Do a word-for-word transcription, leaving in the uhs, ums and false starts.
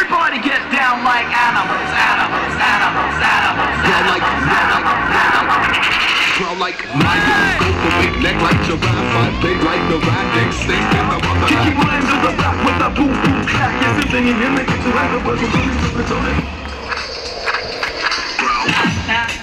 Everybody get down like animals, animals, animals, animals. Growl like, growl like, growl like, growl like lions. Go for big neck like giraffe. Five big like the rat. Extinct in the mother. Kick your lines to the back with a boom boom clap. You're sitting in the kitchen like a buzzer. Growl.